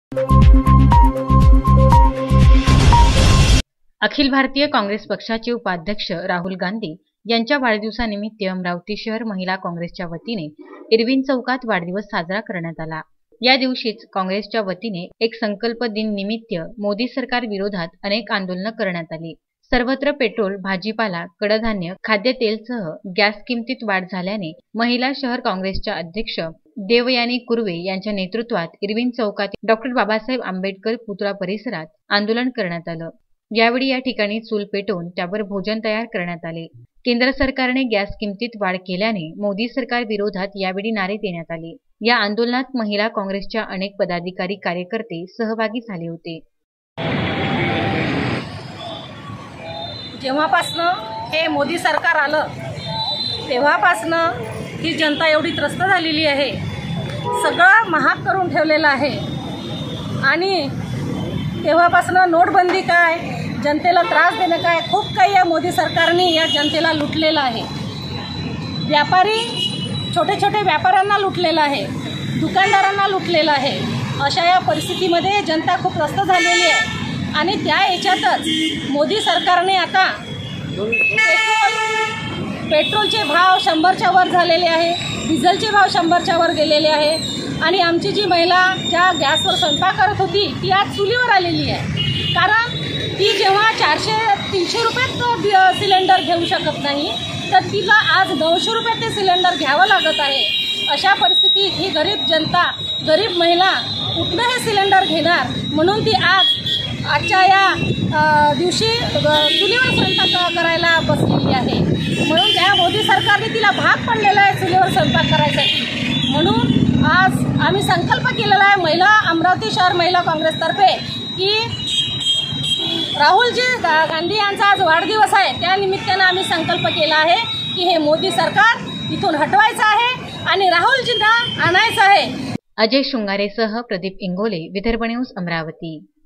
अखिल भारतीय काँग्रेस पक्षाचे उपाध्यक्ष राहुल गांधी यांच्या वाढदिवसानिमित्त अमरावती शहर महिला काँग्रेसच्या वतीने इरविन चौकात वाढदिवस साजरा करण्यात आला। या दिवशीच काँग्रेसच्या वतीने एक संकल्प दिन निमित्त मोदी सरकार विरोधात अनेक आंदोलने करण्यात आली। सर्वत्र पेट्रोल, भाजीपाला, कडधान्य, खाद्यतेलसह गॅस किमतीत वाढ झाल्याने महिला शहर काँग्रेसच्या अध्यक्ष देवयानी कुर्वे यांच्या नेतृत्वात इरविन चौकात डॉ. बाबासाहेब आंबेडकर पुतळा परिसरात आंदोलन करण्यात आलं। यावेळी या ठिकाणी चूल पेटवून त्यावर भोजन तयार करण्यात आले। केंद्र सरकारने गॅस किमतीत वाढ केल्याने मोदी सरकार विरोधात यावेळी नारे देण्यात आले। या आंदोलनात महिला काँग्रेसच्या अनेक पदाधिकारी, कार्यकर्ते सहभागी झाले होते। जेव्हापासून हे मोदी सरकार आलं तेव्हापासून ही जनता एवढी त्रस्त झालेली आहे, सगळं महाग करून ठेवलेलं आहे। आणि तेव्हापासून नोटबंदी काय, जनतेला त्रास देणं काय, खूप काही या मोदी सरकारने या जनतेला लुटलेलं आहे। व्यापारी, छोटे छोटे व्यापाऱ्यांना लुटलेलं आहे, दुकानदारांना लुटलेलं आहे। अशा या परिस्थितीमध्ये जनता खूप त्रस्त झालेली आहे। आणि त्या याच्यातच मोदी सरकारने आता पेट्रोलचे भाव 100च्या वर झालेले आहे, डिझेलचे भाव 100च्या वर गेलेले आहे। आणि आमची जी महिला ज्या गॅसवर स्वयंपाक करत होती ती आज चुलीवर आलेली आहे, कारण ती जेव्हा 400-300 रुपयात सिलेंडर घेऊ शकत नाही, तर तिला आज 900 रुपयात ते सिलेंडर घ्यावं लागत आहे। अशा परिस्थितीत ही गरीब जनता, गरीब महिला कुठनं हे सिलेंडर घेणार, म्हणून ती आजच्या या दिवशी चुलीवर स्वयंपाक करायला बसलेली आहे। म्हणून त्या मोदी सरकारने तिला भाग पाडलेला आहे चुलीवर स्वयंपाक करायसाठी। म्हणून आज आम्ही संकल्प केलेला आहे महिला अमरावती शहर महिला काँग्रेसतर्फे की राहुलजी गांधी यांचा आज वाढदिवस आहे, त्या निमित्तानं आम्ही संकल्प केला आहे की हे मोदी सरकार इथून हटवायचं आहे आणि राहुलजींना आणायचं आहे। अजय शृंगारेसह प्रदीप इंगोले, विदर्भ न्यूज, अमरावती।